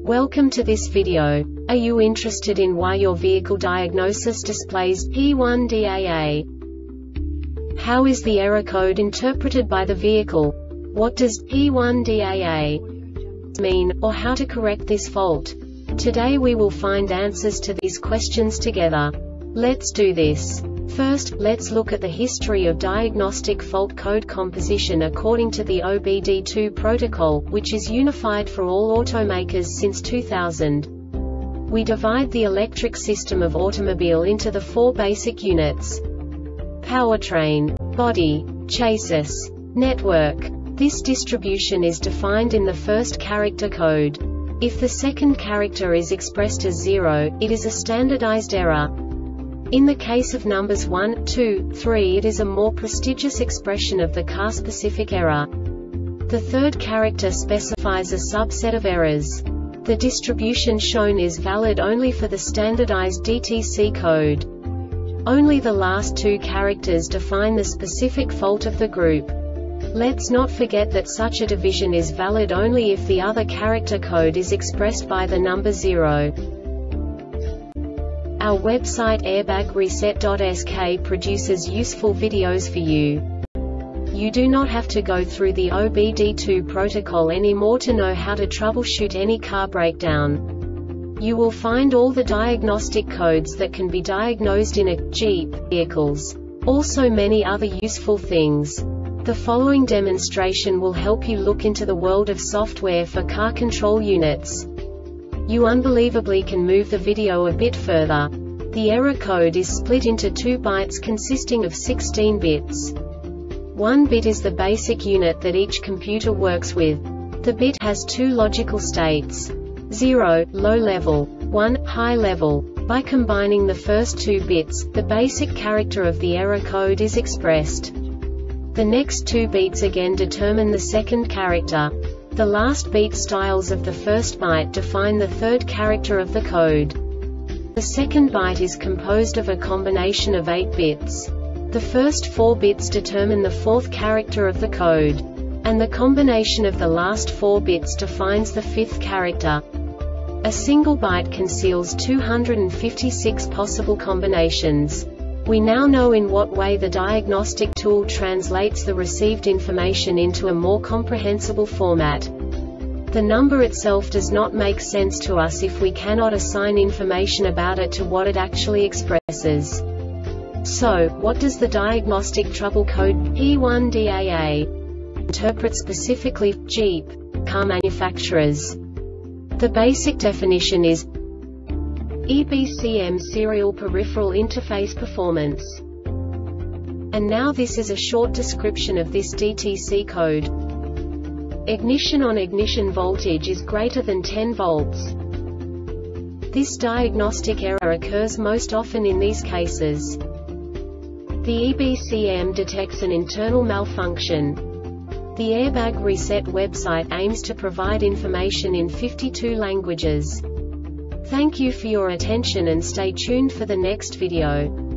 Welcome to this video. Are you interested in why your vehicle diagnosis displays P1DAA? How is the error code interpreted by the vehicle? What does P1DAA mean, or how to correct this fault? Today we will find answers to these questions together. Let's do this. First, let's look at the history of diagnostic fault code composition according to the OBD2 protocol, which is unified for all automakers since 2000. We divide the electric system of automobile into the four basic units: powertrain, body, chassis, network. This distribution is defined in the first character code. If the second character is expressed as 0, it is a standardized error. In the case of numbers 1, 2, 3, it is a more prestigious expression of the car-specific error. The third character specifies a subset of errors. The distribution shown is valid only for the standardized DTC code. Only the last two characters define the specific fault of the group. Let's not forget that such a division is valid only if the other character code is expressed by the number 0. Our website airbagreset.sk produces useful videos for you. You do not have to go through the OBD2 protocol anymore to know how to troubleshoot any car breakdown. You will find all the diagnostic codes that can be diagnosed in a Jeep vehicles. Also many other useful things. The following demonstration will help you look into the world of software for car control units. You unbelievably can move the video a bit further. The error code is split into 2 bytes consisting of 16 bits. 1 bit is the basic unit that each computer works with. The bit has 2 logical states: 0, low level, 1, high level. By combining the first 2 bits, the basic character of the error code is expressed. The next 2 beats again determine the second character. The last beat styles of the first byte define the third character of the code. The second byte is composed of a combination of 8 bits. The first 4 bits determine the fourth character of the code. And the combination of the last 4 bits defines the fifth character. A single byte conceals 256 possible combinations. We now know in what way the diagnostic tool translates the received information into a more comprehensible format. The number itself does not make sense to us if we cannot assign information about it to what it actually expresses. So, what does the diagnostic trouble code P1DAA interpret specifically for Jeep car manufacturers? The basic definition is EBCM Serial Peripheral Interface Performance. And now this is a short description of this DTC code. Ignition on ignition voltage is greater than 10 volts. This diagnostic error occurs most often in these cases. The EBCM detects an internal malfunction. The Airbag Reset website aims to provide information in 52 languages. Thank you for your attention and stay tuned for the next video.